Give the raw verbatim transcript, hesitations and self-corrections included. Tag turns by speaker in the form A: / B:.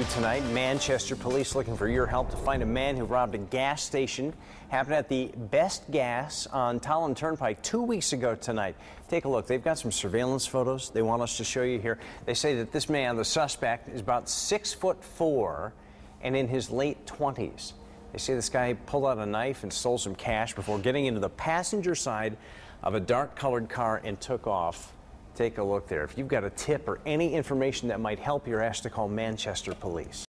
A: tonight. Manchester police looking for your help to find a man who robbed a gas station. Happened at the Best Gas on Tolland Turnpike two weeks ago tonight. Take a look. They've got some surveillance photos they want us to show you here. They say that this man, the suspect, is about six foot four and in his late twenties. They say this guy pulled out a knife and stole some cash before getting into the passenger side of a dark-colored car and took off. Take a look there. If you've got a tip or any information that might help, you're asked to call Manchester Police.